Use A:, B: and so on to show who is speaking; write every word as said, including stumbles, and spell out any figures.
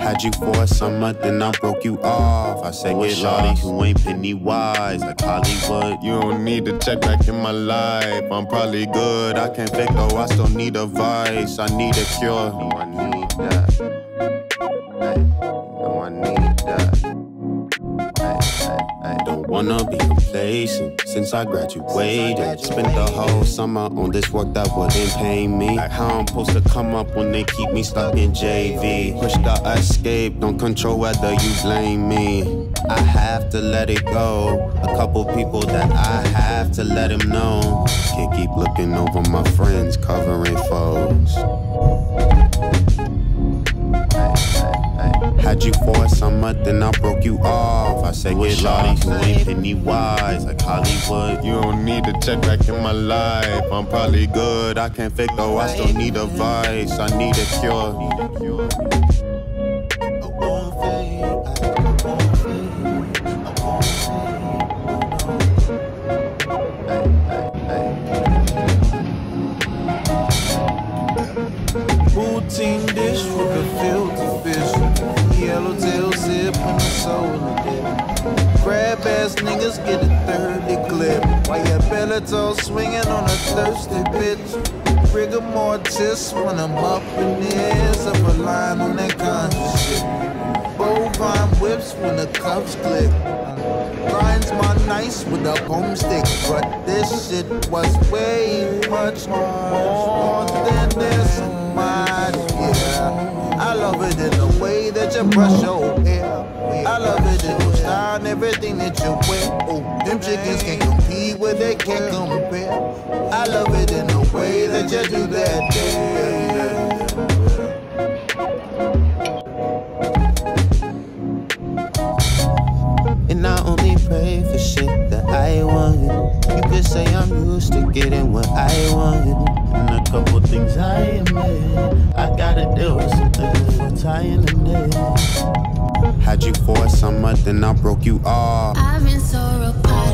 A: Had you for a summer, then I broke you off. I said, get shawty who ain't penny wise, like Hollywood. You don't need to check back in my life. I'm probably good. I can't fake though. I still need a vice. I need a cure. No, I need that. Hey, no, I need that. I don't wanna be complacent since I graduated. Spent the whole summer on this work that wouldn't pay me. Like how I'm supposed to come up when they keep me stuck in J V. Push the escape, don't control whether you blame me. I have to let it go. A couple people that I have to let him know. Can't keep looking over my friends covering foes. Had you for a summer, then I broke you off. I said, get shawty who ain't penny wise, like Hollywood. You don't need to check back in my life. I'm probably good. I can't fake though. I still need a vice. I need a cure.
B: Routine dish with a filter fish. Yellowtail zip in the soul of it. Crab ass niggas get a thirty clip. While your Bellator swinging on a thirsty bitch. Rigor mortis when I'm up in the air of a line on that conscious shit. Bovine whips when the cuffs click. Grinds my nice with a boomstick. But this shit was way much more than this. Yeah. I love it in the way that you brush your hair. I love it in your style and everything that you wear. Oh, them chickens can't compete with, they can't compare. I love it in the way that you do that there. And I only pray for shit that I want. You could say I'm used to getting what I want. And a couple things I admit, I gotta deal with something that's tying the knit.
A: Had you for a summer, then I broke you off.
C: I've been so repulsed.